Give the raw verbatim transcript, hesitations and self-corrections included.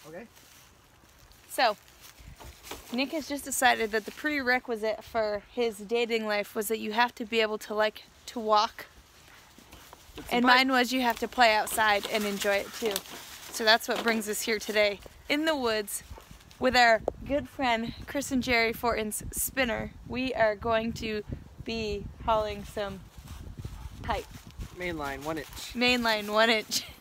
Okay. So, Nick has just decided that the prerequisite for his dating life was that you have to be able to like to walk. And mine was you have to play outside and enjoy it too. So that's what brings us here today in the woods with our good friend Chris and Jerry Fortin's spinner. We are going to be hauling some pipe. Mainline, one inch. Mainline, one inch.